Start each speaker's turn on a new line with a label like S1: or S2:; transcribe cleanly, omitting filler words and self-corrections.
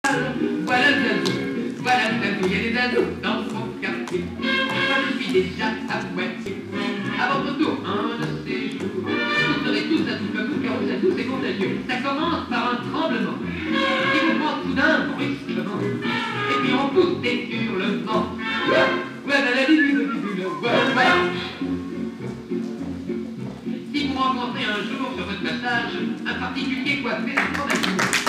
S1: Voilà le gazou, voilà le gazou, il y a des ados dans son quartier. Moi je suis déjà à moitié. À votre tour, un de ces jours, vous serez tous à tout le coup, car vous êtes tous et contagieux. Ça commence par un tremblement, qui vous prend soudain brusquement, et puis on pousse des hurlements. Voilà la bidule, voilà. Si vous rencontrez un jour sur votre passage un particulier coiffé de fondation,